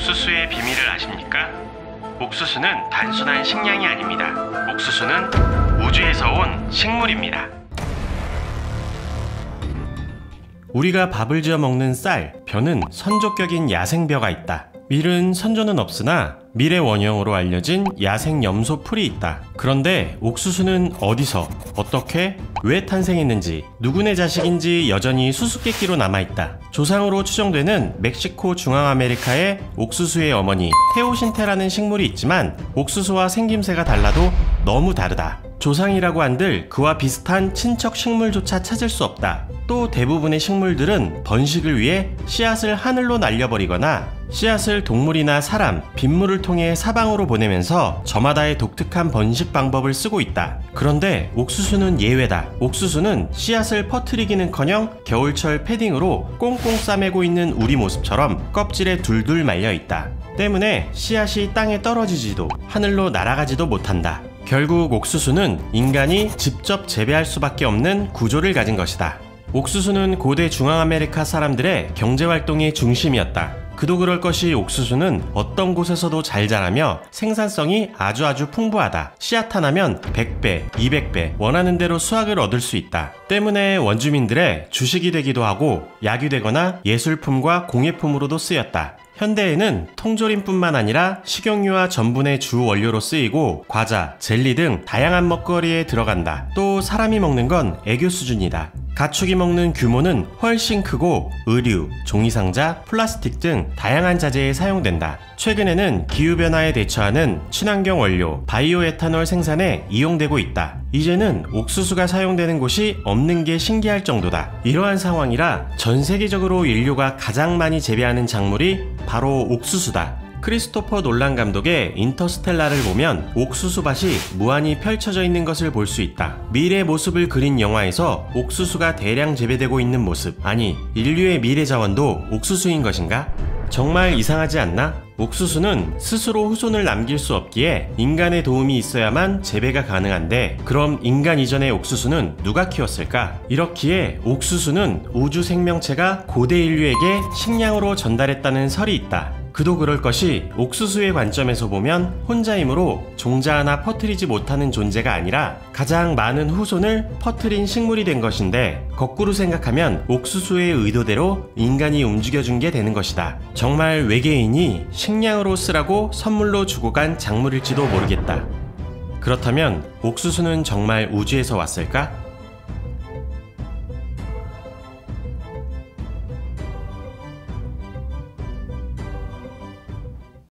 옥수수의 비밀을 아십니까? 옥수수는 단순한 식량이 아닙니다. 옥수수는 우주에서 온 식물입니다. 우리가 밥을 지어 먹는 쌀, 벼는 선조격인 야생벼가 있다. 밀은 선조는 없으나 밀의 원형으로 알려진 야생 염소 풀이 있다. 그런데 옥수수는 어디서, 어떻게, 왜 탄생했는지, 누구네 자식인지 여전히 수수께끼로 남아있다. 조상으로 추정되는 멕시코 중앙아메리카의 옥수수의 어머니 테오신테라는 식물이 있지만 옥수수와 생김새가 달라도 너무 다르다. 조상이라고 한들 그와 비슷한 친척 식물조차 찾을 수 없다. 또 대부분의 식물들은 번식을 위해 씨앗을 하늘로 날려버리거나 씨앗을 동물이나 사람, 빗물을 통해 사방으로 보내면서 저마다의 독특한 번식 방법을 쓰고 있다. 그런데 옥수수는 예외다. 옥수수는 씨앗을 퍼뜨리기는커녕 겨울철 패딩으로 꽁꽁 싸매고 있는 우리 모습처럼 껍질에 둘둘 말려 있다. 때문에 씨앗이 땅에 떨어지지도 하늘로 날아가지도 못한다. 결국 옥수수는 인간이 직접 재배할 수밖에 없는 구조를 가진 것이다. 옥수수는 고대 중앙아메리카 사람들의 경제활동의 중심이었다. 그도 그럴 것이 옥수수는 어떤 곳에서도 잘 자라며 생산성이 아주 풍부하다. 씨앗 하나면 100배, 200배 원하는 대로 수확을 얻을 수 있다. 때문에 원주민들의 주식이 되기도 하고 약유되거나 예술품과 공예품으로도 쓰였다. 현대에는 통조림뿐만 아니라 식용유와 전분의 주 원료로 쓰이고 과자, 젤리 등 다양한 먹거리에 들어간다. 또 사람이 먹는 건 애교 수준이다. 가축이 먹는 규모는 훨씬 크고 의류, 종이상자, 플라스틱 등 다양한 자재에 사용된다. 최근에는 기후변화에 대처하는 친환경 원료, 바이오에탄올 생산에 이용되고 있다. 이제는 옥수수가 사용되는 곳이 없는 게 신기할 정도다. 이러한 상황이라 전 세계적으로 인류가 가장 많이 재배하는 작물이 바로 옥수수다. 크리스토퍼 놀란 감독의 인터스텔라를 보면 옥수수밭이 무한히 펼쳐져 있는 것을 볼 수 있다. 미래 모습을 그린 영화에서 옥수수가 대량 재배되고 있는 모습, 아니 인류의 미래 자원도 옥수수인 것인가? 정말 이상하지 않나? 옥수수는 스스로 후손을 남길 수 없기에 인간의 도움이 있어야만 재배가 가능한데 그럼 인간 이전의 옥수수는 누가 키웠을까? 이렇기에 옥수수는 우주 생명체가 고대 인류에게 식량으로 전달했다는 설이 있다. 그도 그럴 것이 옥수수의 관점에서 보면 혼자이므로 종자 하나 퍼뜨리지 못하는 존재가 아니라 가장 많은 후손을 퍼뜨린 식물이 된 것인데 거꾸로 생각하면 옥수수의 의도대로 인간이 움직여준 게 되는 것이다. 정말 외계인이 식량으로 쓰라고 선물로 주고 간 작물일지도 모르겠다. 그렇다면 옥수수는 정말 우주에서 왔을까?